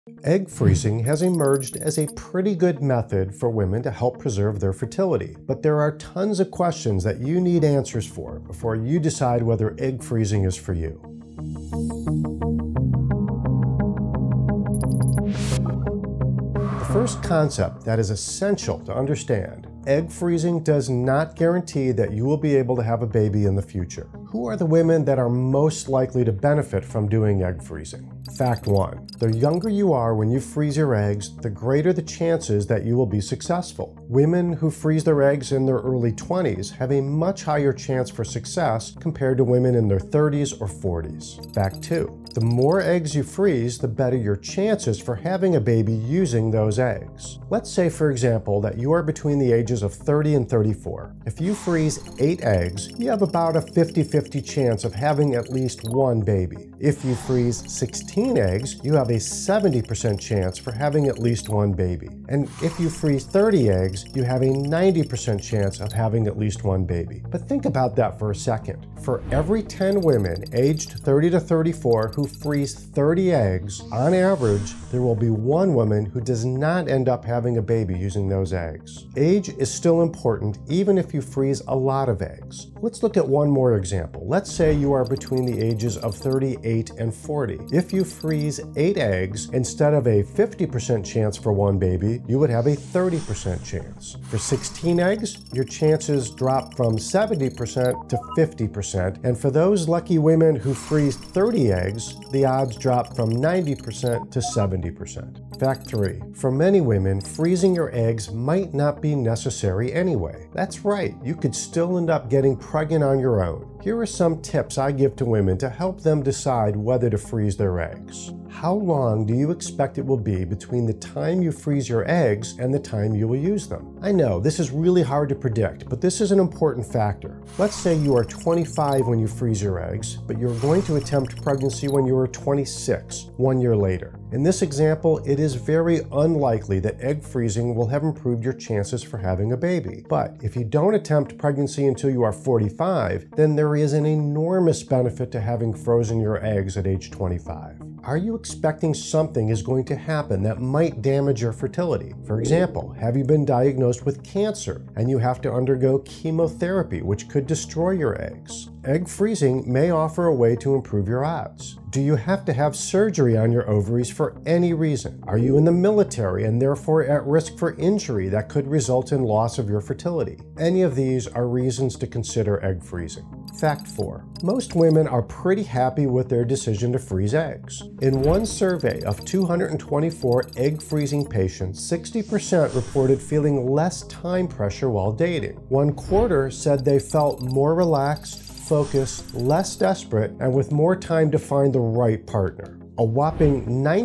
Egg freezing has emerged as a pretty good method for women to help preserve their fertility, but there are tons of questions that you need answers for before you decide whether egg freezing is for you. The first concept that is essential to understand: egg freezing does not guarantee that you will be able to have a baby in the future. Who are the women that are most likely to benefit from doing egg freezing? Fact 1. The younger you are when you freeze your eggs, the greater the chances that you will be successful. Women who freeze their eggs in their early 20s have a much higher chance for success compared to women in their 30s or 40s. Fact 2. The more eggs you freeze, the better your chances for having a baby using those eggs. Let's say, for example, that you are between the ages of 30 and 34. If you freeze 8 eggs, you have about a 50-50 chance of having at least one baby. If you freeze 16 eggs, you have a 70% chance for having at least one baby. And if you freeze 30 eggs, you have a 90% chance of having at least one baby. But think about that for a second. For every 10 women aged 30 to 34 who freeze 30 eggs, on average, there will be one woman who does not end up having a baby using those eggs. Age is still important even if you freeze a lot of eggs. Let's look at one more example. Let's say you are between the ages of 38 and 40. If you freeze 8 eggs, instead of a 50% chance for one baby, you would have a 30% chance. For 16 eggs, your chances drop from 70% to 50%. And for those lucky women who freeze 30 eggs, the odds drop from 90% to 70%. Fact 3. For many women, freezing your eggs might not be necessary anyway. That's right, you could still end up getting pregnant on your own. Here are some tips I give to women to help them decide whether to freeze their eggs. How long do you expect it will be between the time you freeze your eggs and the time you will use them? I know this is really hard to predict, but this is an important factor. Let's say you are 25 when you freeze your eggs, but you're going to attempt pregnancy when you are 26, 1 year later. In this example, it is very unlikely that egg freezing will have improved your chances for having a baby. But if you don't attempt pregnancy until you are 45, then there is an enormous benefit to having frozen your eggs at age 25. Are you expecting something is going to happen that might damage your fertility? For example, have you been diagnosed with cancer and you have to undergo chemotherapy, which could destroy your eggs? Egg freezing may offer a way to improve your odds. Do you have to have surgery on your ovaries for any reason? Are you in the military and therefore at risk for injury that could result in loss of your fertility? Any of these are reasons to consider egg freezing. Fact 4. Most women are pretty happy with their decision to freeze eggs. In one survey of 224 egg freezing patients, 60% reported feeling less time pressure while dating. 1/4 said they felt more relaxed, focused, less desperate, and with more time to find the right partner. A whopping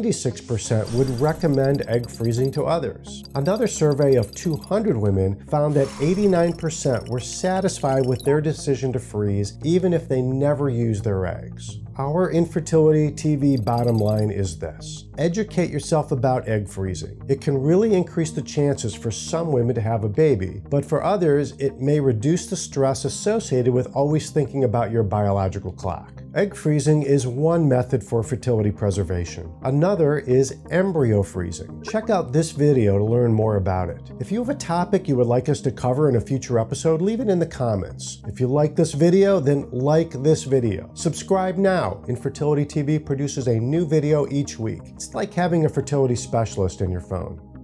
96% would recommend egg freezing to others. Another survey of 200 women found that 89% were satisfied with their decision to freeze even if they never used their eggs. Our Infertility TV bottom line is this: educate yourself about egg freezing. It can really increase the chances for some women to have a baby, but for others, it may reduce the stress associated with always thinking about your biological clock. Egg freezing is one method for fertility preservation. Another is embryo freezing. Check out this video to learn more about it. If you have a topic you would like us to cover in a future episode, leave it in the comments. If you like this video, then like this video. Subscribe now. Infertility TV produces a new video each week. It's like having a fertility specialist in your phone.